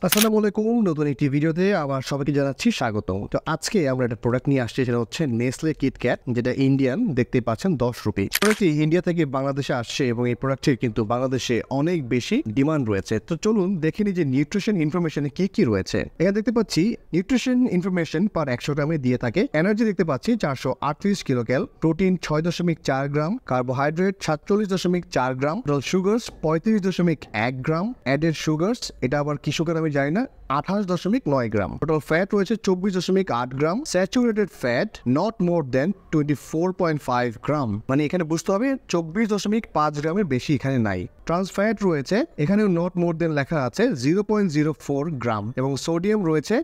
আসসালামু আলাইকুম, নতুন একটি ভিডিওতে আবার সবাইকে জানাচ্ছি স্বাগতম। তো আজকে আমরা একটা প্রোডাক্ট নিয়ে আসছি, সেটা হচ্ছে নেসলে কিটক্যাট, যেটা ইন্ডিয়ান, দেখতে পাচ্ছেন 10 রুপি। প্রোডাক্টটি ইন্ডিয়া থেকে বাংলাদেশে আসছে এবং এই প্রোডাক্টের কিন্তু বাংলাদেশে অনেক বেশি ডিমান্ড রয়েছে। তো চলুন দেখে নিই যে নিউট্রিশন ইনফরমেশনে কি কি রয়েছে। এখানে দেখতে পাচ্ছি নিউট্রিশন ইনফরমেশন পার 100 গ্রামে দিয়ে থাকে। এনার্জি দেখতে পাচ্ছি 438 kilocal, protein 6.4 gram, carbohydrate 47.4 gram, total sugars 35.1 gram, added sugars এটা আবার কি সুগার আমি জানি না, 28.9 গ্রাম, টোটাল ফ্যাট রয়েছে 24.8 gram, saturated fat not more than 24.5 gram, মানে এখানে বুঝতে হবে 24.5 গ্রামের বেশি এখানে নাই। ট্রান্স ফ্যাট রয়েছে এখানেও নট মোর দেন লেখা আছে 0.04 গ্রাম, এবং সোডিয়াম রয়েছে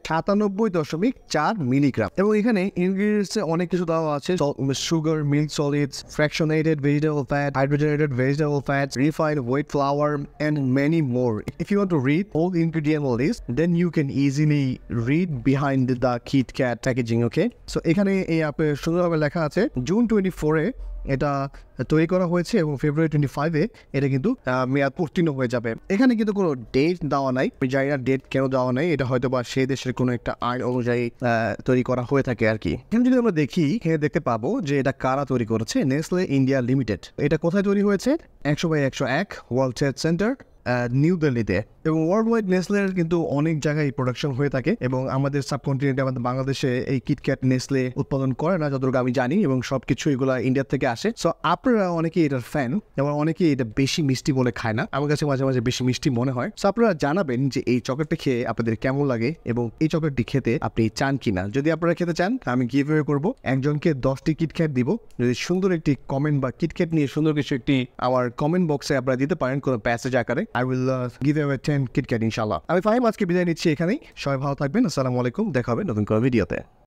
97.4 মিলিগ্রাম। এবং এখানে ইনগ্রিডিয়েন্টসে অনেক কিছু দেওয়া আছে, sugar, milk solids, fractionated vegetable fat, hydrogenated vegetable fats, refined white flour and many more. If you want to read all ingredient list, then you can easily read behind the KitKat packaging, okay? So এখানে এই অ্যাপে সুন্দরভাবে লেখা আছে June 24-এ এটা তৈরি করা হয়েছে এবং ফেব্রুয়ারি 25-এ এটা কিন্তু মেয়াদ উত্তীর্ণ হয়ে যাবে। এখানে কিন্তু কোনো ডেট দেওয়া নাই, আমি জানি না ডেট কেন দেওয়া নাই, এটা হয়তো বা সেই দেশের কোনো একটা আইন অনুযায়ী তৈরি করা হয়ে থাকে আর কি। এখানে যদি আমরা দেখি, এখানে দেখতে পাবো যে এটা কারা তৈরি করেছে, নেসলে ইন্ডিয়া লিমিটেড। এটা কোথায় তৈরি হয়েছে? 100/101 ওয়ার্ল্ড ট্রেড সেন্টার, নিউ দিল্লিতে। এবং ওয়ার্ল্ড ওয়াইড নেসলের কিন্তু অনেক জায়গায় প্রোডাকশন হয়ে থাকে, এবং আমাদের সাবকন্টিনেন্টে, আমাদের বাংলাদেশে এই কিটক্যাট নেসলে উৎপাদন করে না যতটুকু আমি জানি, এবং সবকিছু এগুলো ইন্ডিয়া থেকে আসে। সো আপনারা অনেকেই এটার ফ্যান, এবং অনেকেই এটা বেশি মিষ্টি বলে খায় না, আমার কাছে মাঝে মাঝে বেশি মিষ্টি মনে হয়। সো আপনারা জানাবেন যে এই চকলেটটা খেয়ে আপনাদের কেমন লাগে, এবং এই চকলেটটি খেতে আপনি চান কিনা। যদি আপনারা খেতে চান, আমি গিভঅ্যাওয়ে করব, একজনকে 10টি কিটক্যাট দিব। যদি সুন্দর একটি কমেন্ট বা কিটক্যাট নিয়ে সুন্দর কিছু একটি আমার কমেন্ট বক্সে আপনারা দিতে পারেন কোনো প্যাসেজ আকারে, I will give away 10 KitKat ইনশাআল্লাহ। আমি ফাহিম আজকে বিদায় নিচ্ছি এখানেই। সবাই ভালো থাকবেন। আসসালামু আলাইকুম, দেখা হবে নতুন কোনো ভিডিওতে।